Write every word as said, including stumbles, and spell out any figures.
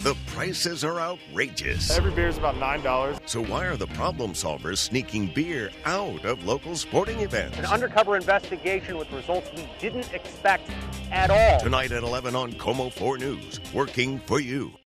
The prices are outrageous. Every beer is about nine dollars. So why are the problem solvers sneaking beer out of local sporting events? An undercover investigation with results we didn't expect at all. Tonight at eleven on Como four News, working for you.